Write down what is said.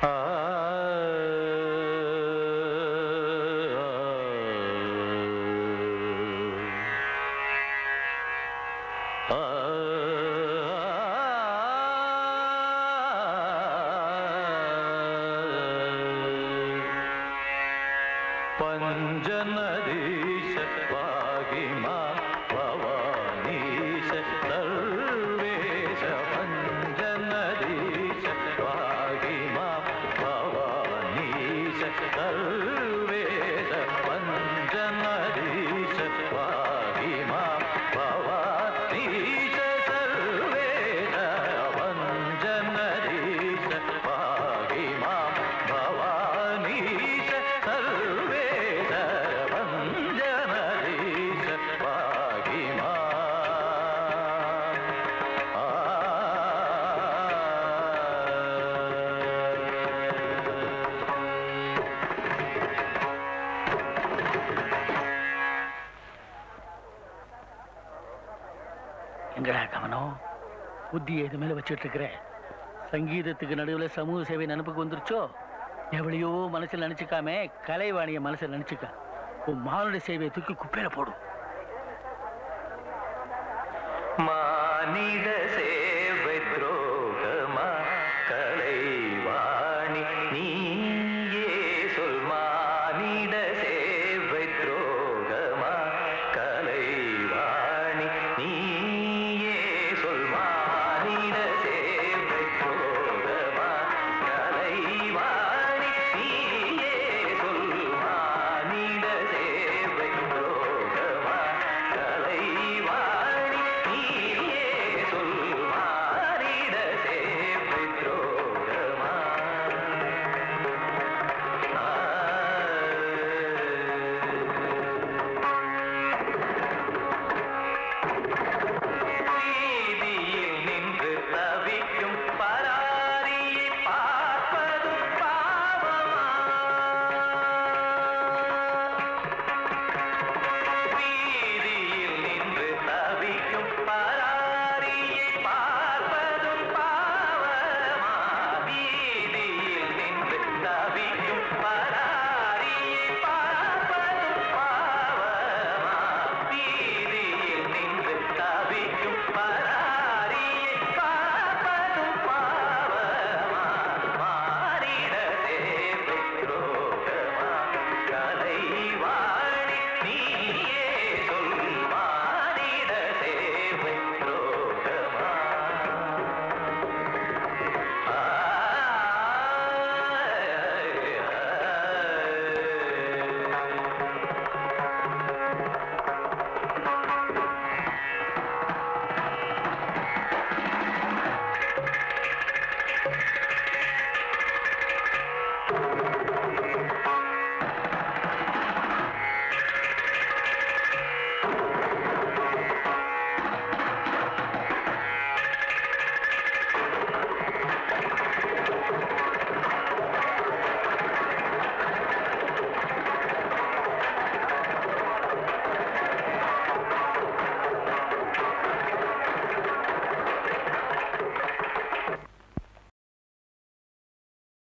புத்தியை இது மேல வச்சுட்டு இருக்கிற சங்கீதத்துக்கு நடுவில் சமூக சேவை நினைப்புக்கு வந்துருச்சோ எவ்வளையோ மனசில் நினைச்சுக்காம கலைவாணிய மனசில் நினைச்சுக்க உன் மானுட சேவையை தூக்கி குப்பையில போடும் மானிட சேவை துரோகமா கலைவாணி நீயே சொல் மானிட சேவை துரோகமா கலைவாணி நீயே சொல் மானிட சேவை துரோகமா கலைவாணி நீயே சொல் மானிட சேவை துரோகமா கலைவாணி நீயே சொல் மானிட சேவை துரோகமா வீதியில் நின்று தவிக்கும் பராரியை பார்ப்பதும் பாவமா வீதியில் நின்று தவிக்கும் பராரியை பார்ப்பதும் பாவமா வீதியில் நின்று தவிக்கும் பராரியை